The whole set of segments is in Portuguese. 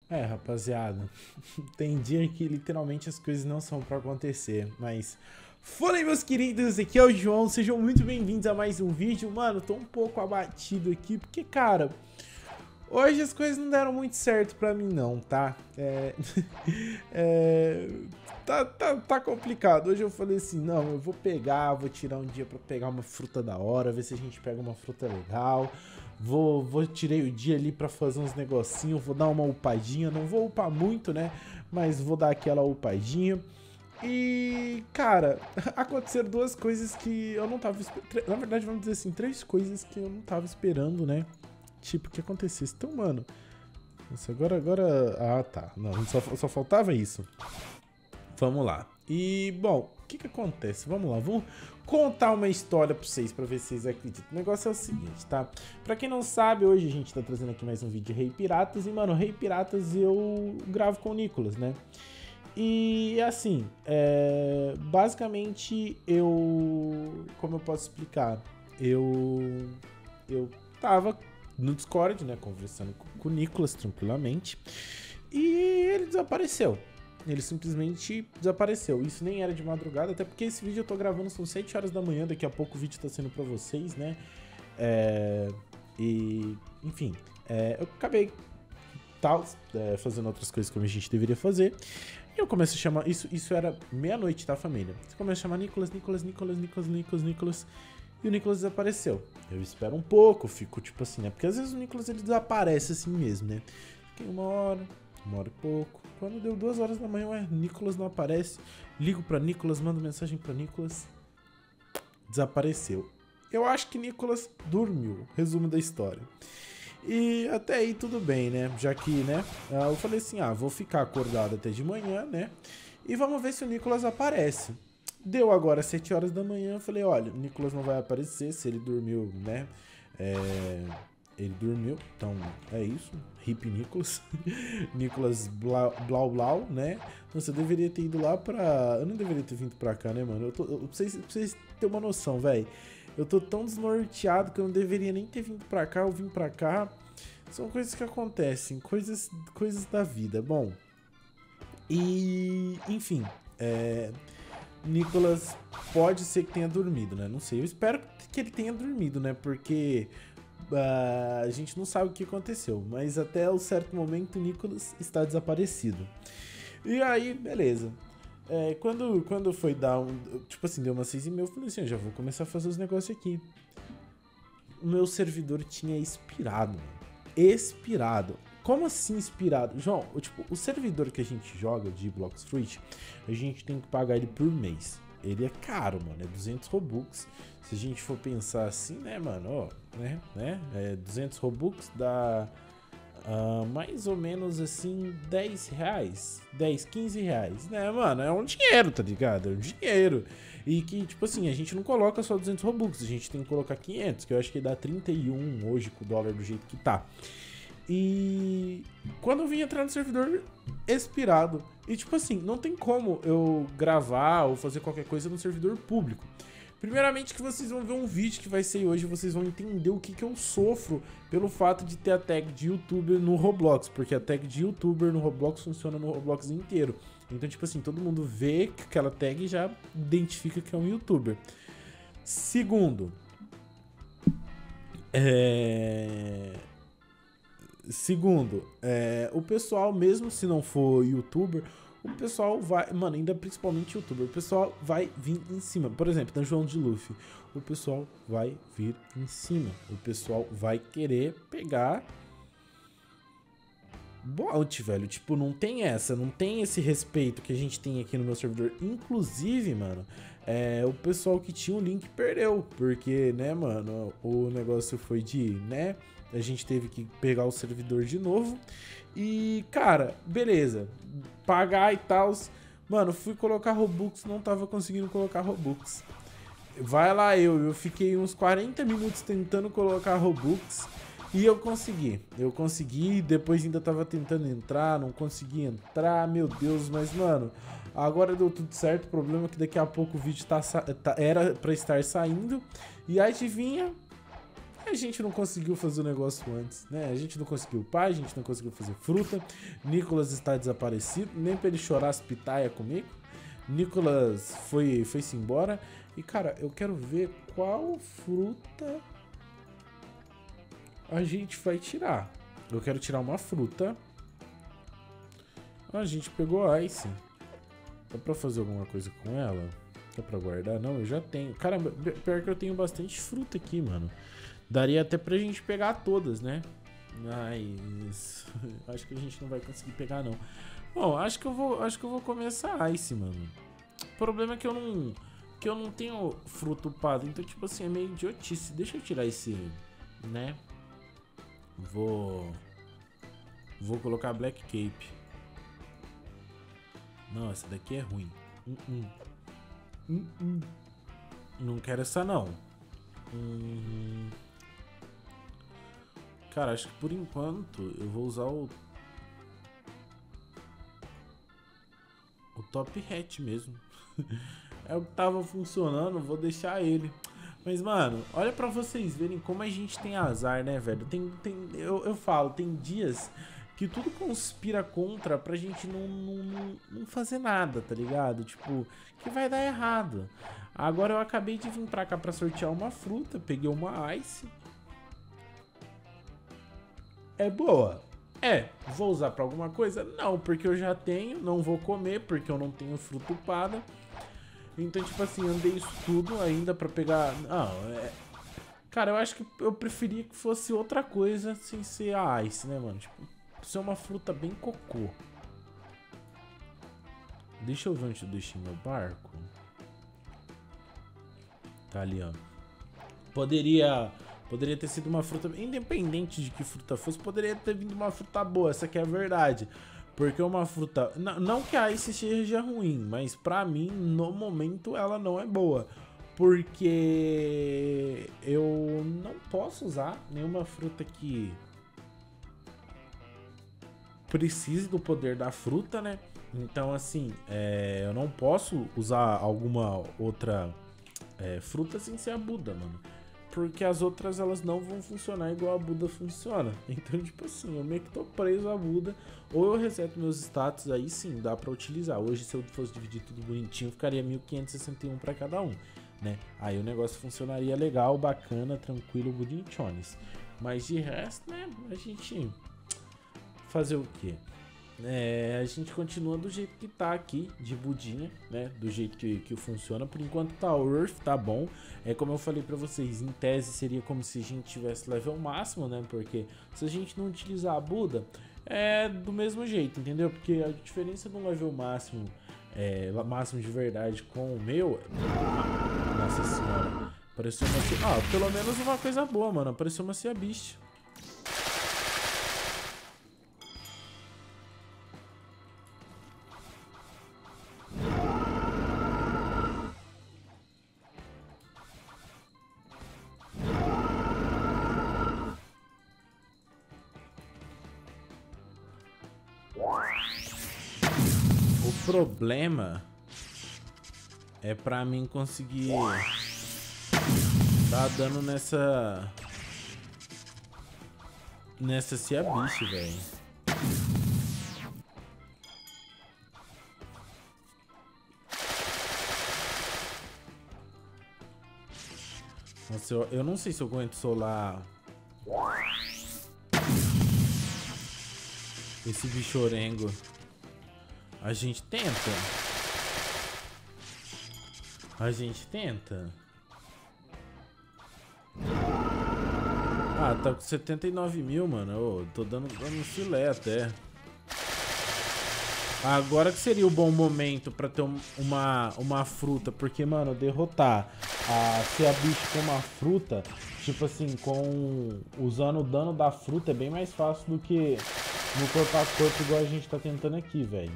Rapaziada, tem dia que literalmente as coisas não são pra acontecer, mas... Fala aí, meus queridos, aqui é o João, sejam muito bem-vindos a mais um vídeo. Mano, tô um pouco abatido aqui, porque, cara, hoje as coisas não deram muito certo pra mim não, tá? Tá complicado. Hoje eu falei assim, não, eu vou tirar um dia pra pegar uma fruta da hora, ver se a gente pega uma fruta legal. Tirei o dia ali pra fazer uns negocinhos, vou dar uma upadinha, não vou upar muito, né? Mas vou dar aquela upadinha. E, cara, aconteceram duas coisas que eu não tava esperando. Na verdade, vamos dizer assim, três coisas que eu não tava esperando, né? Tipo, que acontecesse. Então, mano, nossa, agora... Ah, tá. Não, só faltava isso. Vamos lá. E, bom, o que acontece? Vamos lá, vamos contar uma história pra vocês, pra ver se vocês acreditam. O negócio é o seguinte, tá? Pra quem não sabe, hoje a gente tá trazendo aqui mais um vídeo de Rei Piratas. E, mano, Rei Piratas eu gravo com o Nicolas, né? E, assim, basicamente como eu posso explicar? Eu tava no Discord, né, conversando com o Nicolas tranquilamente. E ele desapareceu. Ele simplesmente desapareceu. Isso nem era de madrugada, até porque esse vídeo eu tô gravando, são 7 horas da manhã. Daqui a pouco o vídeo tá sendo pra vocês, né? Enfim, eu acabei fazendo outras coisas como a gente deveria fazer. E eu começo a chamar... Isso era meia-noite, tá, família? Você começa a chamar Nicolas. E o Nicolas desapareceu. Eu espero um pouco, fico tipo assim, né? Porque às vezes o Nicolas ele desaparece assim mesmo, né? Fiquei uma hora e pouco. Quando deu 2 horas da manhã, Nicolas não aparece. Ligo pra Nicolas, mando mensagem pra Nicolas. Desapareceu. Eu acho que Nicolas dormiu. Resumo da história. E até aí tudo bem, né? Já que, né? Eu falei assim, vou ficar acordado até de manhã, né? E vamos ver se o Nicolas aparece. Deu agora 7 horas da manhã, eu falei, olha, o Nicolas não vai aparecer, se ele dormiu, né? Ele dormiu, então é isso. Hip Nicolas. Nicolas Blau Blau, né? Nossa, eu deveria ter ido lá pra... Eu não deveria ter vindo pra cá, né, mano? Pra vocês terem uma noção, velho. Eu tô tão desnorteado que eu não deveria nem ter vindo pra cá, eu vim pra cá. São coisas que acontecem, coisas da vida. Bom, e... Enfim, Nicolas pode ser que tenha dormido, né? Não sei, eu espero que ele tenha dormido, né? Porque a gente não sabe o que aconteceu. Mas até um certo momento, Nicolas está desaparecido. E aí, beleza. Quando foi dar tipo assim, deu umas 6h30, eu falei assim, eu já vou começar a fazer os negócios aqui. O meu servidor tinha expirado, mano. Expirado. Como assim expirado? João, o servidor que a gente joga de Blox Fruit, a gente tem que pagar ele por mês. Ele é caro, mano, é 200 Robux. Se a gente for pensar assim, né, mano, ó, né, 200 Robux dá mais ou menos assim 10 reais, 10, 15 reais, né, mano, é um dinheiro, tá ligado? É um dinheiro. E que, tipo assim, a gente não coloca só 200 Robux, a gente tem que colocar 500, que eu acho que dá 31 hoje com o dólar do jeito que tá. E quando eu vim entrar no servidor, expirado. E tipo assim, não tem como eu gravar ou fazer qualquer coisa no servidor público. Primeiramente que vocês vão ver um vídeo que vai sair hoje, vocês vão entender o que eu sofro pelo fato de ter a tag de YouTuber no Roblox. Porque a tag de YouTuber no Roblox funciona no Roblox inteiro. Então, tipo assim, todo mundo vê que aquela tag já identifica que é um YouTuber. Segundo, o pessoal, mesmo se não for YouTuber, o pessoal vai... Mano, ainda principalmente YouTuber, o pessoal vai vir em cima. Por exemplo, na João de Luffy, o pessoal vai vir em cima. O pessoal vai querer pegar bounty, velho. Tipo, não tem essa, não tem esse respeito que a gente tem aqui no meu servidor. Inclusive, mano, o pessoal que tinha o link perdeu. Porque, né, mano, o negócio foi de, né... A gente teve que pegar o servidor de novo. E, cara, beleza. Pagar e tal. Mano, fui colocar Robux, não tava conseguindo colocar Robux. Vai lá eu fiquei uns 40 minutos tentando colocar Robux. E eu consegui, depois ainda tava tentando entrar, não consegui entrar, meu Deus, mas mano, agora deu tudo certo. O problema é que daqui a pouco o vídeo era pra estar saindo. E adivinha? A gente não conseguiu fazer o negócio antes, né? A gente não conseguiu paz, a gente não conseguiu fazer fruta. Nicolas está desaparecido, nem pra ele chorar as pitaias comigo. Nicolas foi-se embora. E, cara, eu quero ver qual fruta a gente vai tirar. Eu quero tirar uma fruta. A gente pegou Ice. Dá pra fazer alguma coisa com ela? Dá pra guardar? Não, eu já tenho. Cara, pior que eu tenho bastante fruta aqui, mano. Daria até pra gente pegar todas, né? Mas acho que a gente não vai conseguir pegar, não. Bom, acho que eu vou começar Ice, mano. O problema é que eu não tenho fruta upada. Então, tipo assim, é meio idiotice. Deixa eu tirar esse, né? Vou colocar Black Cape. Não, essa daqui é ruim. Não quero essa, não. Cara, acho que por enquanto eu vou usar o Top Hat mesmo. É o que tava funcionando, vou deixar ele. Mas, mano, olha pra vocês verem como a gente tem azar, né, velho? Eu falo, tem dias que tudo conspira contra pra gente não fazer nada, tá ligado? Tipo, que vai dar errado. Agora eu acabei de vir pra cá pra sortear uma fruta, peguei uma Ice. É boa? É. Vou usar pra alguma coisa? Não, porque eu já tenho, não vou comer porque eu não tenho fruta upada. Então, tipo assim, andei isso tudo ainda pra pegar... Não, cara, eu acho que eu preferia que fosse outra coisa sem ser a Ice, né, mano? Tipo, ser uma fruta bem cocô. Deixa eu ver onde eu deixei meu barco. Tá ali, ó. Poderia ter sido uma fruta... Independente de que fruta fosse, poderia ter vindo uma fruta boa. Essa aqui é a verdade. Porque uma fruta... Não que a Ice seja ruim, mas pra mim, no momento, ela não é boa. Porque eu não posso usar nenhuma fruta que precise do poder da fruta, né? Então, assim, eu não posso usar alguma outra fruta sem ser a Buda, mano. Porque as outras, elas não vão funcionar igual a Buda funciona. Então, tipo assim, eu meio que tô preso a Buda. Ou eu reseto meus status, aí sim, dá pra utilizar. Hoje, se eu fosse dividir tudo bonitinho, ficaria 1561 pra cada um, né? Aí o negócio funcionaria legal, bacana, tranquilo, bonitinhones. Mas de resto, né, a gente... Fazer o quê? A gente continua do jeito que tá aqui, de budinha, né? Do jeito que funciona. Por enquanto tá o Earth, tá bom. Como eu falei pra vocês, em tese seria como se a gente tivesse level máximo, né? Porque se a gente não utilizar a Buda, é do mesmo jeito, entendeu? Porque a diferença do level máximo, máximo de verdade com o meu... Nossa senhora. Apareceu uma... pelo menos uma coisa boa, mano. Apareceu uma Sea Beast. O problema é pra mim conseguir dar dano nessa Sea Beast, velho. Nossa, eu não sei se eu aguento solar esse bichorengo. A gente tenta. Tá com 79 mil, mano. Tô dando filé até. Agora que seria o bom momento pra ter uma fruta. Porque, mano, derrotar a Sea Beast com uma fruta, tipo assim, usando o dano da fruta é bem mais fácil do que no corpo a corpo igual a gente tá tentando aqui, velho.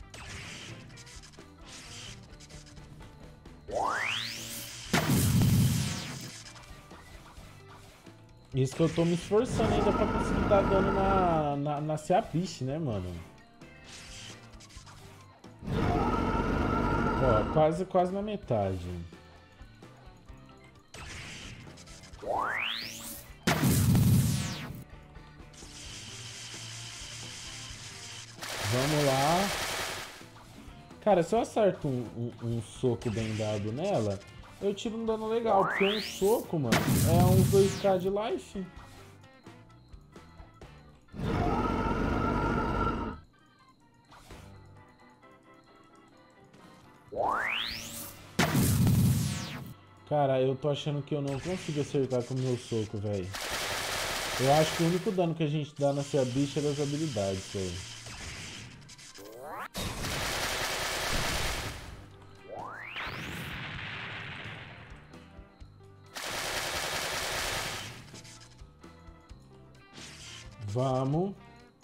Isso que eu tô me esforçando ainda pra conseguir dar dano na Sea Beast, né, mano? Ó, quase na metade. Vamos lá. Cara, se eu acerto um soco bem dado nela, eu tiro um dano legal. Porque um soco, mano, é uns 2k de life. Cara, eu tô achando que eu não consigo acertar com o meu soco, velho. Eu acho que o único dano que a gente dá nessa bicha é das habilidades, velho. Vamos.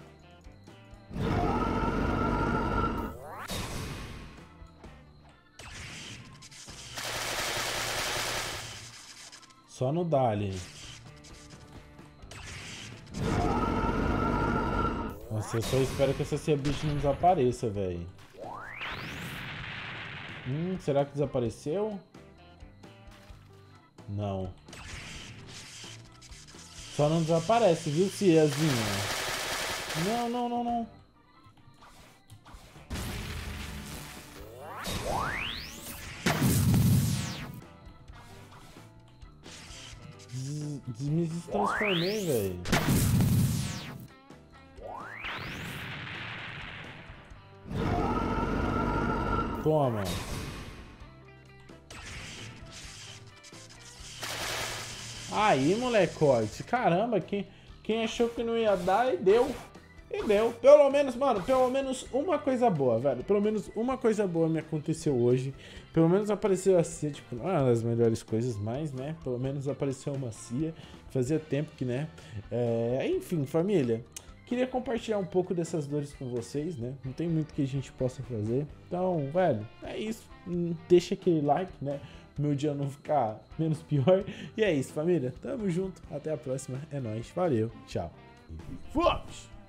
Só no Dali. Nossa, eu só espero que essa bicha não desapareça, velho. Será que desapareceu? Não. Só não desaparece, viu, Ciazinha? Não, não, não, não. Me destransformei, velho. Toma. Aí, molecote. Caramba, quem achou que não ia dar e deu. E deu. Pelo menos, mano, pelo menos uma coisa boa, velho. Pelo menos uma coisa boa me aconteceu hoje. Pelo menos apareceu a Cia, tipo, não é uma das melhores coisas, mas, né? Pelo menos apareceu uma Cia. Fazia tempo que, né? Enfim, família. Queria compartilhar um pouco dessas dores com vocês, né? Não tem muito que a gente possa fazer. Então, velho, é isso. Deixa aquele like, né? Meu dia não ficar menos pior. E é isso, família. Tamo junto. Até a próxima. É nóis. Valeu. Tchau. Fomos!